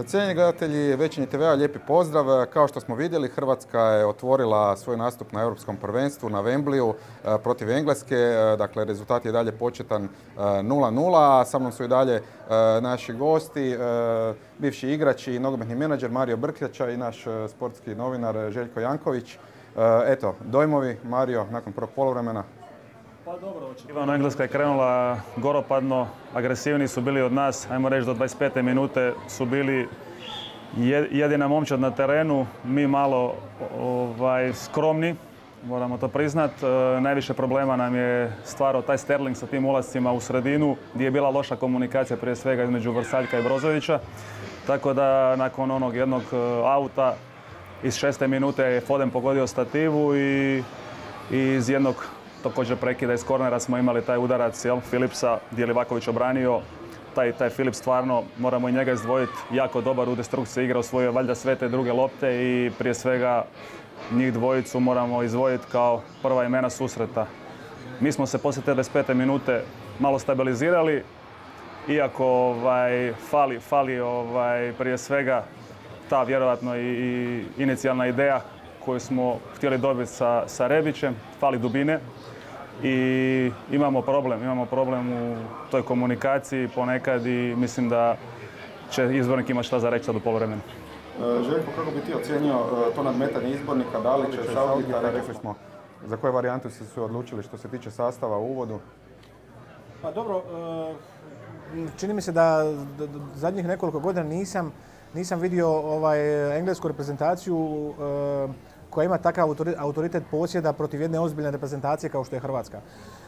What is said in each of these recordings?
Cijenjeni gledatelji Večernji TV-a, lijepi pozdrav. Kao što smo vidjeli, Hrvatska je otvorila svoj nastup na Europskom prvenstvu na Wembleyu protiv Engleske. Dakle, rezultat je dalje početan 0:0. Sa mnom su i dalje naši gosti, bivši igrač i nogometni menadžer Mario Brkljača i naš sportski novinar Željko Janković. Eto, dojmovi, Mario, nakon prvog poluvremena. Pa dobro, očekivano Engleska je krenula goropadno, agresivni su bili od nas, ajmo reći do 25. minute su bili jedina momčad na terenu, mi malo skromni, moramo to priznat. Najviše problema nam je stvarao taj Sterling sa tim ulascima u sredinu, gdje je bila loša komunikacija prije svega između Vrsaljka i Brozovića. Tako da nakon onog jednog auta iz 6. minute je Foden pogodio stativu i iz jednog također prekida iz kornera smo imali taj udarac Philipsa gdje je Livaković obranio. Taj Philips stvarno, moramo i njega izdvojiti, jako dobar u destrukciji igra, osvojio valjda sve te druge lopte i prije svega njih dvojicu moramo izdvojiti kao prva imena susreta. Mi smo se poslije te 25. minute malo stabilizirali, iako fali prije svega ta vjerojatno i inicijalna ideja koju smo htjeli dobiti sa Rebićem, fali dubine. I imamo problem u toj komunikaciji ponekad i mislim da će izbornik imati šta za reći sad u poluvremenu. Željko, kako bi ti ocijenio to nadmetanje izbornika, da li će Southgate, rekli smo za koje varijante su se odlučili što se tiče sastava u uvodu? Pa dobro, čini mi se da zadnjih nekoliko godina nisam vidio englesku reprezentaciju koja ima takav autoritet posjeda protiv jedne ozbiljne reprezentacije kao što je Hrvatska.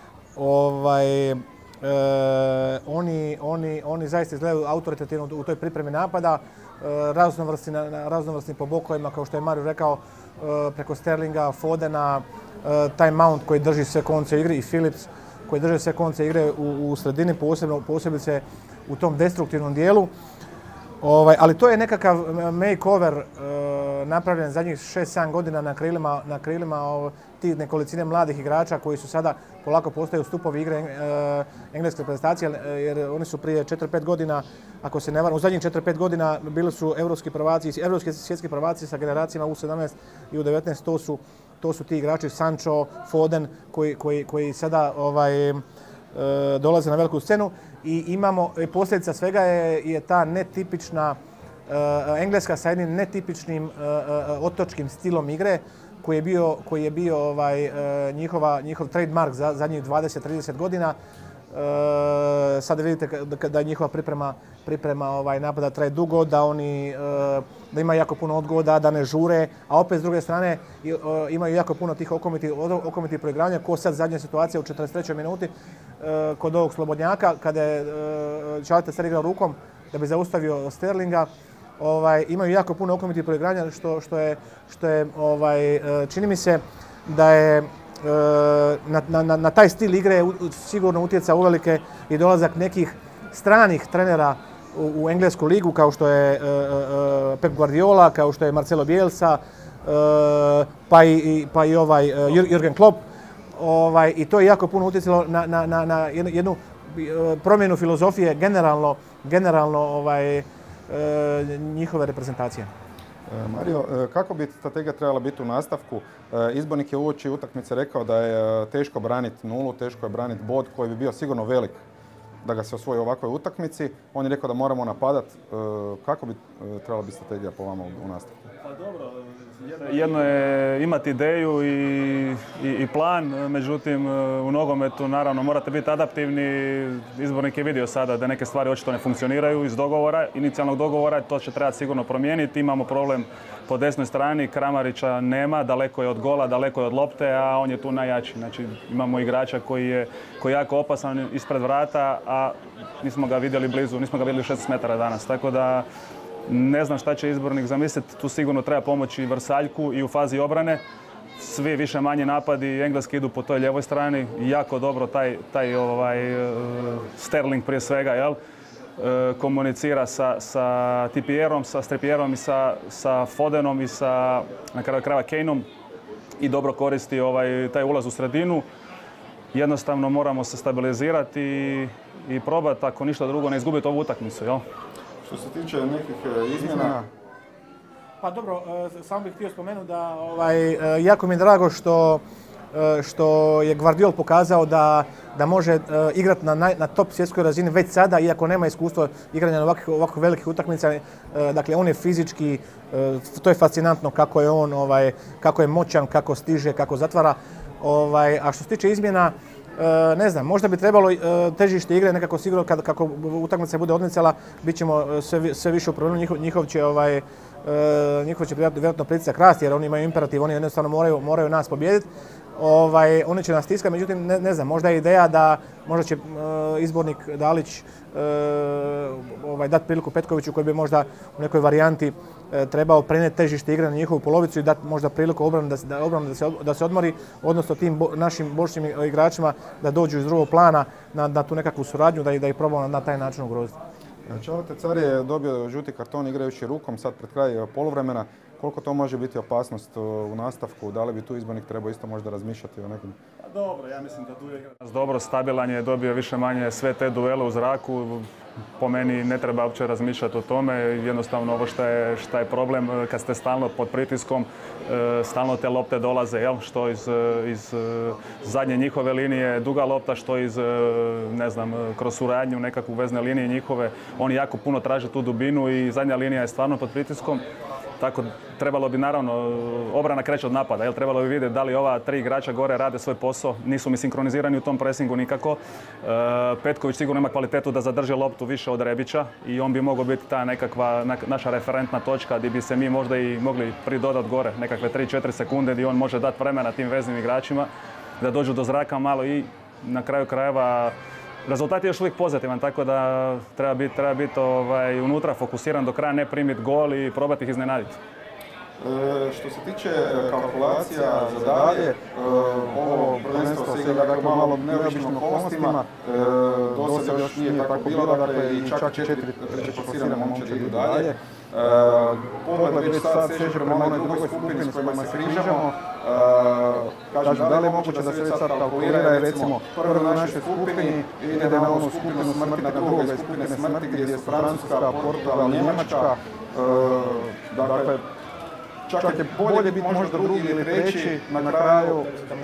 Oni zaista izgledaju autoritativno u toj pripremi napada, raznovrsni po bokovima, kao što je Mario rekao, preko Sterlinga, Fodena, taj Mount koji drži sve konce igre i Philips koji drži sve konce igre u sredini, posebice u tom destruktivnom dijelu. Ali to je nekakav makeover napravljen zadnjih 6-7 godina na krilima tih nekolicine mladih igrača koji su sada polako postaju stupovi igre engleske reprezentacije, jer oni su prije 4-5 godina, ako se ne varam, u zadnjih 4-5 godina bili su evropski svjetski prvaci sa generacijama U17 i U19, to su ti igrači Sancho, Foden koji sada dolaze na veliku scenu i posljedica svega je ta netipična Engleska sa jednim netipičnim otočkim stilom igre koji je bio njihov trademark za zadnjih 20-30 godina. Sada vidite da njihova priprema napada traje dugo, da da ima jako puno odgoda, da ne žure, a opet s druge strane imaju jako puno tih okomitih proigravanja, ko sad zadnja situacija u 43. minuti kod ovog slobodnjaka, kada je Charlton igrao rukom da bi zaustavio Sterlinga. Imaju jako puno okomitih proigravanja, što je čini mi se da je na taj stil igre sigurno utjecao uvelike i dolazak nekih stranih trenera u englesku ligu, kao što je Pep Guardiola, kao što je Marcelo Bielsa, pa i Jürgen Klopp. I to je jako puno utjecalo na jednu promjenu filozofije generalno njihove reprezentacije. Mario, kako bi strategija trebala biti u nastavku? Izbornik je uoči utakmice rekao da je teško braniti nulu, teško je braniti bod koji bi bio sigurno velik da ga se osvoji u ovakvoj utakmici. On je rekao da moramo napadati. Kako bi trebala biti strategija po vama u nastavku? Pa dobro, jedno je imati ideju i plan, međutim u nogometu naravno morate biti adaptivni. Izbornik je vidio sada da neke stvari očito ne funkcioniraju iz dogovora, inicijalnog dogovora, to će trebati sigurno promijeniti. Imamo problem po desnoj strani, Kramarića nema, daleko je od gola, daleko je od lopte, a on je tu najjači. Znači imamo igrača koji je jako opasan ispred vrata, a nismo ga vidjeli blizu, nismo ga vidjeli 16 metara danas, tako da ne znam šta će izbornik zamisliti, tu sigurno treba pomoći Vrsaljku i u fazi obrane. Svi više manje napadi engleski idu po toj lijevoj strani, jako dobro taj Sterling prije svega, komunicira sa Tripierom, sa Tripierom i sa Fodenom i na kraju krajeva Kaneom i dobro koristi taj ulaz u sredinu. Jednostavno moramo se stabilizirati i probati, ako ništa drugo, ne izgubiti ovu utakmicu. Što se tiče nekih izmjena... Pa dobro, samo bih htio spomenuti da jako mi je drago što je Gvardiol pokazao da može igrati na top svjetskoj razini već sada, iako nema iskustva igranja na ovako velikih utakmica. Dakle, on je fizički, to je fascinantno kako je on, kako je moćan, kako stiže, kako zatvara. A što se tiče izmjena, ne znam, možda bi trebalo težište igre nekako sigurno kako utakmica bude odmicala, bit ćemo sve više u problemu, njihov će vjerojatno pritisak rasti jer oni imaju imperativ, oni jednostavno moraju nas pobijediti. Oni će nas stiskati, međutim ne znam, možda je ideja da možda će izbornik Dalić dati priliku Petkoviću koji bi možda u nekoj varijanti trebao prenijeti težište igre na njihovu polovicu i dati možda priliku obranu da se odmori, odnosno tim našim bočnim igračima da dođu iz drugog plana na tu nekakvu suradnju, da ih probamo na taj način ugroziti. Čavate Car je dobio žuti karton igrajući rukom sad pred kraj poluvremena. Koliko to može biti opasnost u nastavku? Da li bi tu izbornik trebao isto možda razmišljati o nekim... Dobro, ja mislim da tu je igrač dobro, stabilan je, dobio više manje sve te duele u zraku. Po meni ne treba uopće razmišljati o tome. Jednostavno ovo šta je problem kad ste stalno pod pritiskom, stalno te lopte dolaze, što iz zadnje njihove linije, duga lopta, što iz, ne znam, kroz suradnju, nekakvu vezne linije njihove. Oni jako puno traže tu dubinu i zadnja linija je stvarno pod pritiskom. Tako trebalo bi naravno, obrana kreće od napada, trebalo bi vidjeti da li ova 3 igrača gore rade svoj posao, nisu mi sinkronizirani u tom presingu nikako. Petković sigurno ima kvalitetu da zadrži loptu više od Rebića i on bi mogao biti ta nekakva naša referentna točka gdje bi se mi možda i mogli pridodati gore, nekakve 3-4 sekunde gdje on može dati vremena tim veznim igračima da dođu do zraka malo i na kraju krajeva rezultat je još uvijek pozitivan, tako da treba biti unutra fokusiran do kraja, ne primiti gol i probati ih iznenaditi. Što se tiče kalkulacija za dalje, ovo prvenstvo se igra malo neobičnim okolnostima, do sada još nije tako bilo, dakle i čak 4 trećeplasirane momčadi idu dalje. Pogled već sad seže prema onoj drugoj skupini s kojima se križamo. Kažem, da li je moguće da se već sad kalkulira i recimo prvo na našoj skupini ide na onu skupinu smrti, na drugoj skupine smrti gdje je Francuska, Portugal, Njemačka. Dakle, čak je bolje biti možda drugi ili treći na kraju.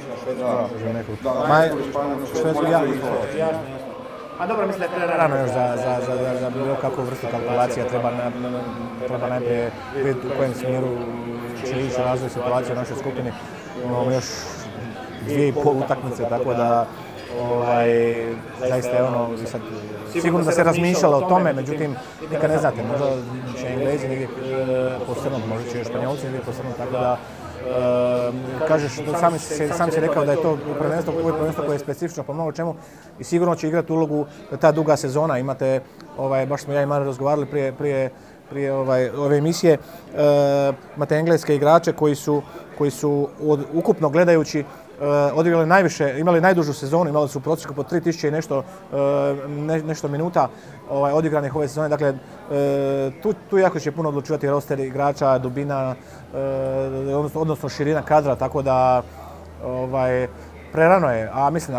A dobro, mislim da je prerano još za bilo kakvu vrstu kalkulacija. Treba najprije vidjeti u kojem smjeru će ići razvoj situacije u našoj skupini. Imamo još 2,5 utakmice, tako da zaista je sigurno da se razmišljalo o tome, međutim, nikad ne znate, možda će Englezi negdje posrnuti, možda će Španjolci negdje posrnuti, tako da kažeš, sam si rekao da je to prvenstvo koje je specifično po mnogo čemu i sigurno će igrati ulogu ta duga sezona. Imate, baš smo ja i Mario razgovarali prije ove emisije, imate engleske igrače koji su ukupno gledajući odigrali najviše, imali najdužu sezonu, imali su u prosjeku po 3000 i nešto minuta odigranih ove sezone. Dakle, tu jako će puno odlučivati roster igrača, dubina, odnosno širina kadra, tako da prerano je. A mislim,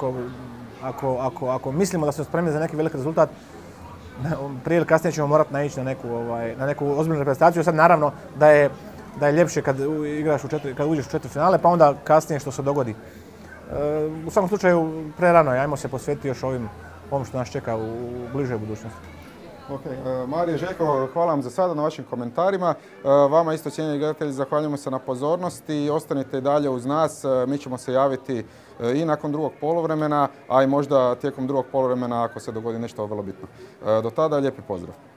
ako mislimo da smo spremni za neki veliki rezultat, prije ili kasnije ćemo morati naići na neku ozbiljnu reprezentaciju. Sad naravno da je ljepše kad uđeš u četvrtfinale, pa onda kasnije što se dogodi. U svakom slučaju prerano je, ajmo se posvetiti još ovom što nas čeka u bližoj budućnosti. Marije, Željko, hvala vam za sada na vašim komentarima. Vama isto, cijenjeni gledatelji, zahvaljujemo se na pozornosti i ostanite i dalje uz nas. Mi ćemo se javiti i nakon drugog poluvremena, a i možda tijekom drugog poluvremena ako se dogodi nešto vrlo bitno. Do tada, lijepi pozdrav.